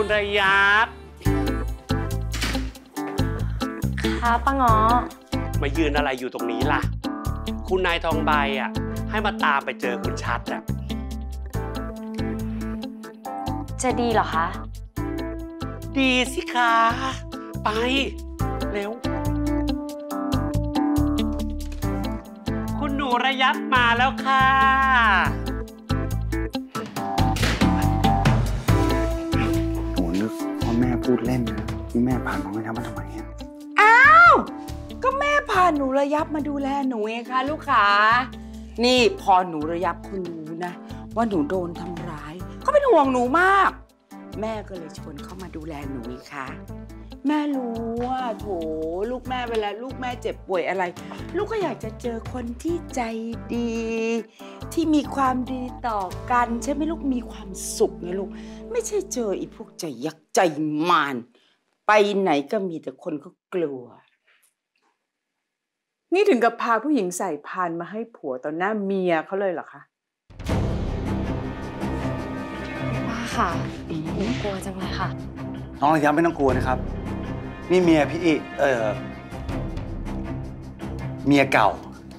คุณระยับค่ะป้าง้อมายืนอะไรอยู่ตรงนี้ล่ะคุณนายทองใบอ่ะให้มาตามไปเจอคุณชัดอ่ะจะดีเหรอคะดีสิคะไปเร็วคุณหนูระยับมาแล้วค่ะหนูนึกว่าแม่พูดเล่นนะที่แม่พาน้องระยับมาทำไมเนี่ยอ้าวก็แม่พาหนูระยับมาดูแลหนูไงคะลูกค้านี่พอหนูระยับคุณรู้นะว่าหนูโดนทำร้ายเขาเป็นห่วงหนูมากแม่ก็เลยชวนเขามาดูแลหนูไงคะแม่รู้ว่าโถลูกแม่เวลาลูกแม่เจ็บป่วยอะไรลูกก็อยากจะเจอคนที่ใจดีที่มีความดีต่อกันใช่ไหมลูกมีความสุขนะลูกไม่ใช่เจออีพวกใจยักษ์ใจมารไปไหนก็มีแต่คนก็กลัวนี่ถึงกับพาผู้หญิงใส่พานมาให้ผัวต่อหน้าเมียเขาเลยเหรอคะป้าค่ะหนูกลัวจังเลยค่ะน้องระยับไม่ต้องกลัวนะครับนี่เมียพี่เมียเก่า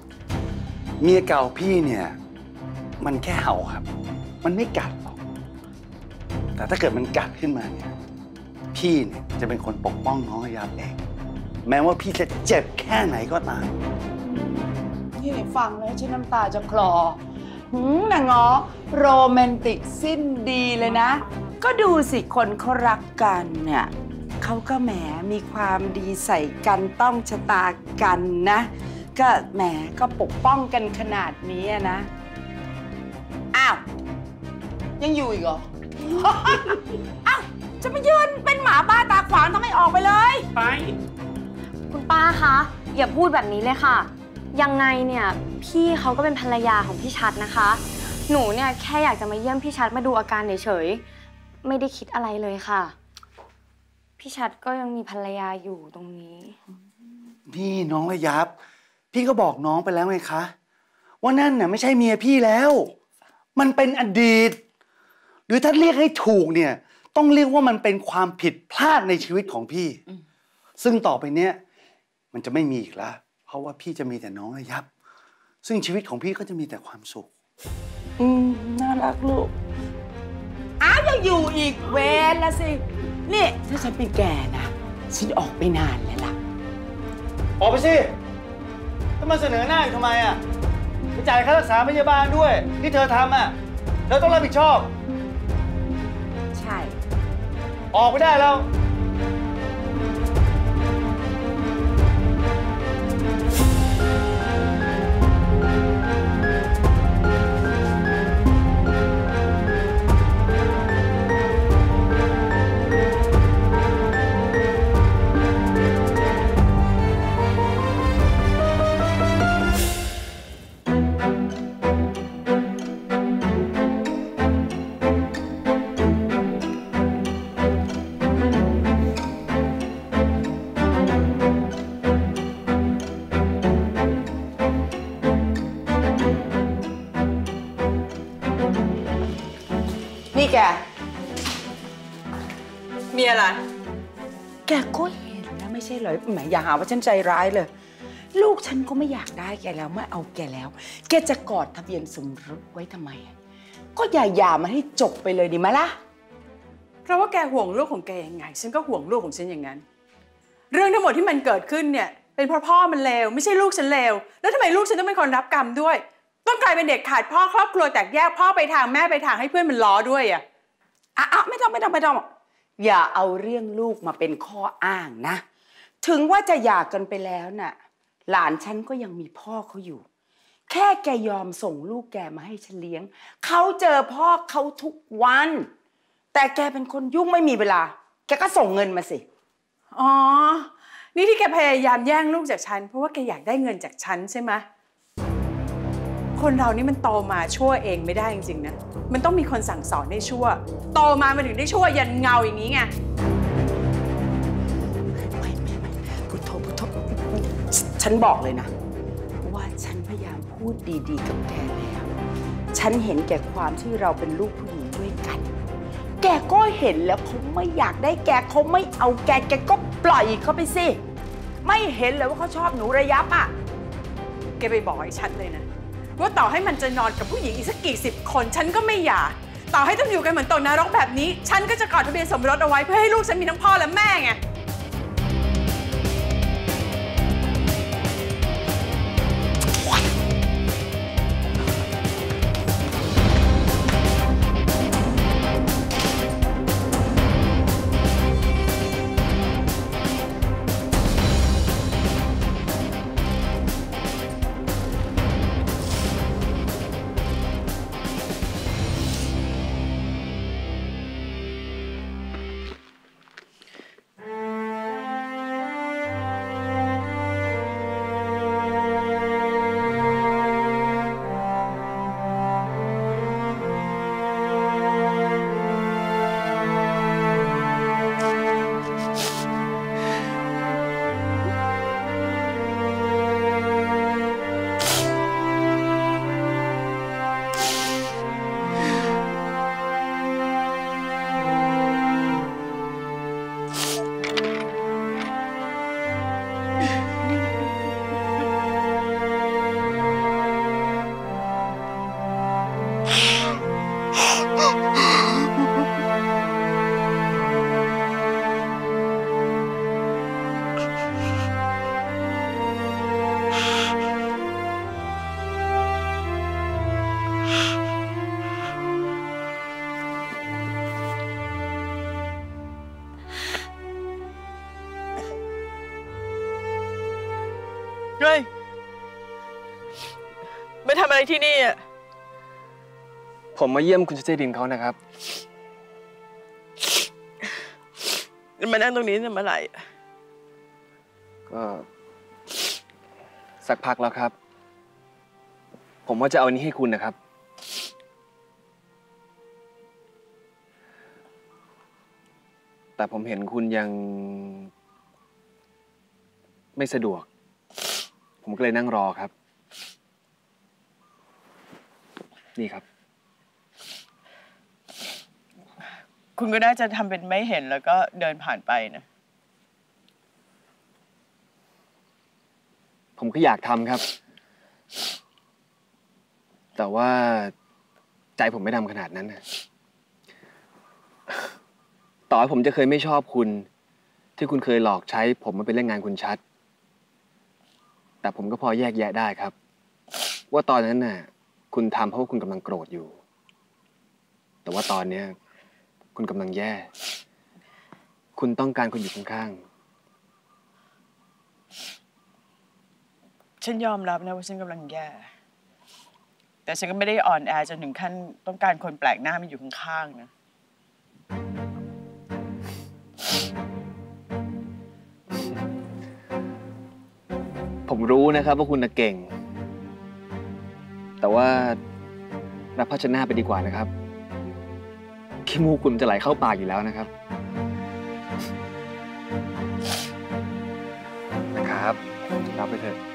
พี่เนี่ยมันแค่เห่าครับมันไม่กัดหรอกแต่ถ้าเกิดมันกัดขึ้นมาเนี่ยพี่เนี่ยจะเป็นคนปกป้องน้องระยับเองแม้ว่าพี่จะเจ็บแค่ไหนก็ตามนี่ฟังแล้วฉันน้ำตาจะคลอนะง้อโรแมนติกสิ้นดีเลยนะก็ดูสิคนเขารักกันเนี่ยเขาก็แหมมีความดีใส่กันต้องชะตากันนะก็แหมก็ปกป้องกันขนาดนี้นะอ้าวยังอยู่อีกเหรอ อ้าวจะมายืนเป็นหมาบ้าตาขวางทำไมออกไปเลยไปคุณป้าคะอย่าพูดแบบนี้เลยค่ะยังไงเนี่ยพี่เขาก็เป็นภรรยาของพี่ชัดนะคะหนูเนี่ยแค่อยากจะมาเยี่ยมพี่ชัดมาดูอาการเฉยๆไม่ได้คิดอะไรเลยค่ะพี่ชัดก็ยังมีภรรยาอยู่ตรงนี้นี่น้องระยับพี่ก็บอกน้องไปแล้วไงคะว่านั่นน่ะไม่ใช่เมียพี่แล้วมันเป็นอดีตหรือถ้าเรียกให้ถูกเนี่ยต้องเรียกว่ามันเป็นความผิดพลาดในชีวิตของพี่ซึ่งต่อไปเนี้ยมันจะไม่มีอีกแล้วเพราะว่าพี่จะมีแต่น้องระยับซึ่งชีวิตของพี่ก็จะมีแต่ความสุขน่ารักลูกอ้าวยังอยู่อีกเวรละสินี่ถ้าฉันเป็นแกนะฉันออกไปนานแล้วล่ะออกไปสิถ้ามาเสนอหน้าอยู่ทำไมอ่ะไปจ่ายค่ารักษาพยาบาลด้วยที่เธอทำอ่ะเธอต้องรับผิดชอบใช่ออกไปได้แล้วนี่แกมีอะไรแกก็เห็นแล้วไม่ใช่เหรอแหมอย่าหาว่าฉันใจร้ายเลยลูกฉันก็ไม่อยากได้แกแล้วไม่เอาแกแล้วแกจะกอดทะเบียนสมรสไว้ทำไมก็อย่ามันให้จบไปเลยดีไหมล่ะเพราะว่าแกห่วงลูกของแกยังไงฉันก็ห่วงลูกของฉันอย่างนั้นเรื่องทั้งหมดที่มันเกิดขึ้นเนี่ยเป็นเพราะพ่อมันเลวไม่ใช่ลูกฉันเลวแล้วทำไมลูกฉันต้องเป็นคนรับกรรมด้วยต้องกลายเป็นเด็กขาดพ่อครอบครัวแตกแยกพ่อไปทางแม่ไปทางให้เพื่อนมันล้อด้วยอ่ะไม่ต้องอย่าเอาเรื่องลูกมาเป็นข้ออ้างนะถึงว่าจะหย่ากันไปแล้วน่ะหลานฉันก็ยังมีพ่อเขาอยู่แค่แกยอมส่งลูกแกมาให้ฉันเลี้ยงเขาเจอพ่อเขาทุกวันแต่แกเป็นคนยุ่งไม่มีเวลาแกก็ส่งเงินมาสิอ๋อนี่ที่แกพยายามแย่งลูกจากฉันเพราะว่าแกอยากได้เงินจากฉันใช่ไหมคนเรานี่มันโตมาชั่วเองไม่ได้จริงๆนะมันต้องมีคนสั่งสอนให้ชั่วโตมามันถึงได้ชั่วยันเงาอย่างนี้ไงไม่พุทโธฉันบอกเลยนะว่าฉันพยายามพูดดีๆกับแกแล้วฉันเห็นแก่ความที่เราเป็นลูกผู้หญิงด้วยกันแกก็เห็นแล้วเขาไม่อยากได้แกเขาไม่เอาแกก็ปล่อยเขาไปสิไม่เห็นเลยว่าเขาชอบหนูระยับอ่ะแกไปบอกให้ชัดเลยนะว่าต่อให้มันจะนอนกับผู้หญิงอีกสักกี่สิบคนฉันก็ไม่หย่าต่อให้ต้องอยู่กันเหมือนตกนรกแบบนี้ฉันก็จะกอดทะเบียนสมรสเอาไว้เพื่อให้ลูกฉันมีทั้งพ่อและแม่ไงเฮ้ยไม่ทำอะไรที่นี่อ่ะผมมาเยี่ยมคุณเจดินเขานะครับมานั่งตรงนี้จะมาไหร่ก็สักพักแล้วครับผมว่าจะเอาอันนี้ให้คุณนะครับแต่ผมเห็นคุณยังไม่สะดวกผมก็เลยนั่งรอครับนี่ครับคุณก็น่าจะทำเป็นไม่เห็นแล้วก็เดินผ่านไปนะผมก็อยากทำครับแต่ว่าใจผมไม่ดำขนาดนั้นนะต่อให้ผมจะเคยไม่ชอบคุณที่คุณเคยหลอกใช้ผมมาเป็นเล่นงานคุณชัดแต่ผมก็พอแยกแยะได้ครับว่าตอนนั้นน่ะคุณทำเพราะว่าคุณกำลังโกรธอยู่แต่ว่าตอนนี้คุณกำลังแย่คุณต้องการคนอยู่ข้างๆฉันยอมรับนะว่าฉันกำลังแย่แต่ฉันก็ไม่ได้อ่อนแอจนถึงขั้นต้องการคนแปลกหน้ามาอยู่ข้างๆนะผมรู้นะครับว่าคุณน่ะเก่งแต่ว่ารับภาชนะไปดีกว่านะครับขี้มูกคุณจะไหลเข้าปากอยู่แล้วนะครับรับไปเถอะ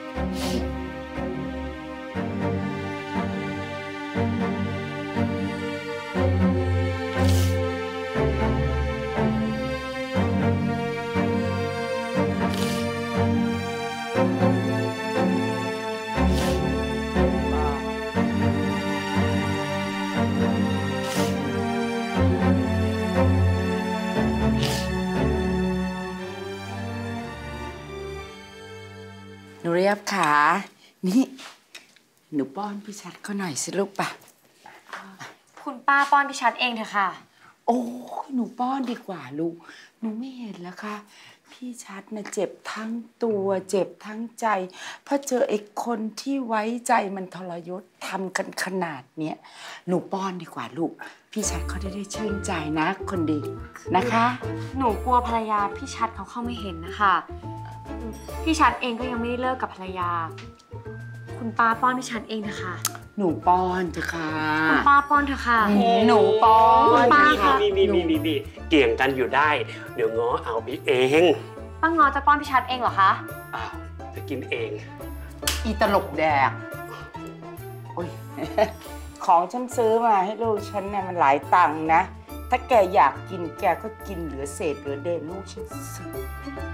หนูเรียบขานี่หนูป้อนพี่ชัดเขาหน่อยสิลูกป่ะคุณป้าป้อนพี่ชัดเองเถอะค่ะโอ้หนูป้อนดีกว่าลูกหนูไม่เห็นแล้วค่ะพี่ชัดน่ะเจ็บทั้งตัวเจ็บทั้งใจเพราะเจอไอ้คนที่ไว้ใจมันทรยศทำกันขนาดเนี้ยหนูป้อนดีกว่าลูกพี่ชัดเขาได้ชื่นใจนะคนดีนะคะหนูกลัวภรรยาพี่ชัดเขาเข้าไม่เห็นนะคะพี่ชัดเองก็ยังไม่ได้เลิกกับภรรยาคุณป้าป้อนพี่ชัดเองนะคะหนูป้อนเถอะค่ะคุณป้าป้อนเถอะค่ะหนูป้อนป้าค่ะนี่เกี่ยงกันอยู่ได้เดี๋ยวง้อเอาไปเองป้าง้อจะป้อนพี่ชัดเองเหรอคะอ้าวจะกินเองอีตลกแดกโอ้ยของฉันซื้อมาให้ลูกฉันเนี่ยมันหลายตังค์นะถ้าแกอยากกินแกก็กินเหลือเศษเหลือเดนลูกฉันซื้อ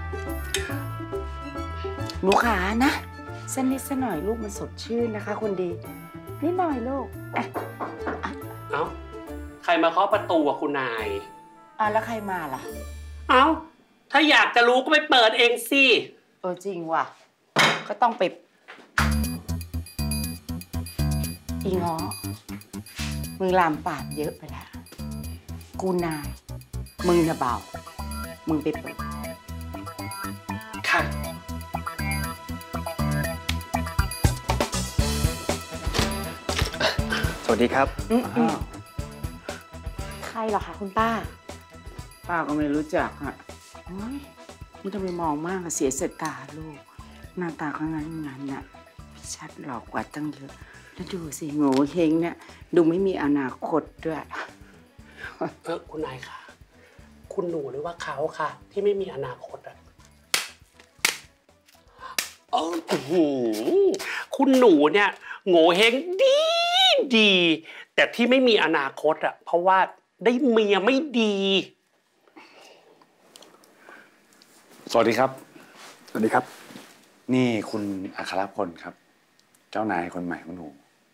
หนูขานะสักนิดสักหน่อยลูกมันสดชื่นนะคะคนดีนิดหน่อยลูกเอ้าใครมาเคาะประตูอะคุณนายแล้วใครมาล่ะเอ้าถ้าอยากจะรู้ก็ไปเปิดเองสิจริงว่ะก็ต้องไปอีง้อมึงลามปากเยอะไปแล้วกูนายมึงนะเบามึงไปเปิดค่ะสวัสดีครับใครเหรอคะคุณป้าก็ไม่รู้จักอ่ะไม่ต้องไปมองมากเสียสายตาลูกหน้าตาข้างนั้นน่ะชัดหลอกกว่าตั้งเยอะแล้วดูสิโง่เฮงเนี่ยดูไม่มีอนาคตด้วยคุณนายค่ะคุณหนูหรือว่าเขาค่ะที่ไม่มีอนาคตอ่ะคุณหนูเนี่ยโง่เฮงดีแต่ที่ไม่มีอนาคตอ่ะเพราะว่าได้เมียไม่ดีสวัสดีครับสวัสดีครับนี่คุณอัครพลครับเจ้านายคนใหม่ของหนู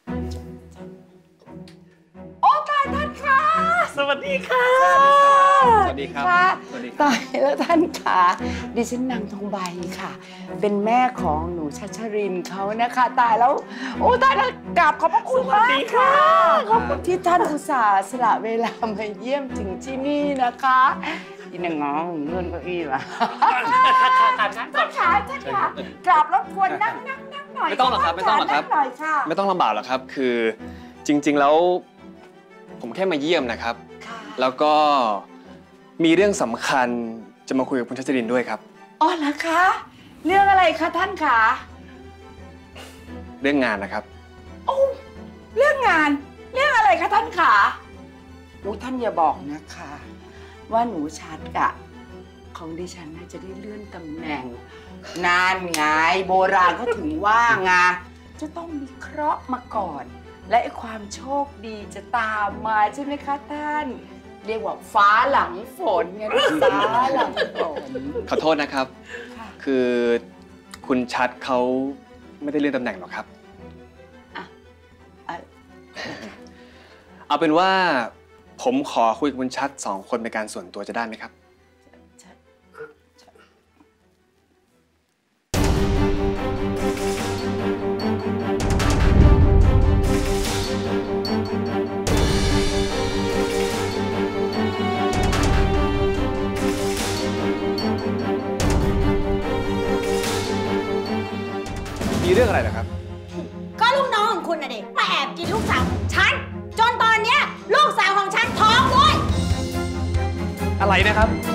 ตายท่านค่ะสวัสดีค่ะสวัสดีครับตายแล้วท่านค่ะดิฉันนางทองใบค่ะเป็นแม่ของหนูชัชรินเขานะคะตายแล้วตายแล้วกราบขอบพระคุณมากค่ะขอบคุณที่ท่านอุตส่าห์สละเวลามาเยี่ยมถึงที่นี่นะคะอีนางง้องเงินเก้าอี้ล่ะท่านค่ะกราบรบกวนนั่งหน่อยไม่ต้องหรอกครับไม่ต้องหรอกครับไม่ต้องลำบากหรอกครับคือจริงๆแล้วผมแค่มาเยี่ยมนะครับแล้วก็มีเรื่องสำคัญจะมาคุยกับคุณชัชรินด้วยครับเหรอคะเรื่องอะไรคะท่านคะเรื่องงานนะครับเรื่องงานเรื่องอะไรคะท่านคะท่านอย่าบอกนะคะว่าหนูชัดของดิฉันน่าจะได้เลื่อนตำแหน่งนานไงโบราณเขาถึงว่าไงจะต้องมีเคราะห์มาก่อนและความโชคดีจะตามมาใช่ไหมคะท่านเรียกว่าฟ้าหลังฝนไงฟ้าหลังฝนขอโทษนะครับคือคุณชัดเขาไม่ได้เลื่อนตำแหน่งหรอกครับเอาเป็นว่าผมขอคุยกับคุณชัด2 คนเป็นการส่วนตัวจะได้ไหมครับมีเรื่องอะไรเหรอครับก็ลูกน้องของคุณน่ะเด็กมาแอบกินลูกสาวของฉันจนตอนเนี้ยลูกสาวของฉันท้องด้วยอะไรนะครับ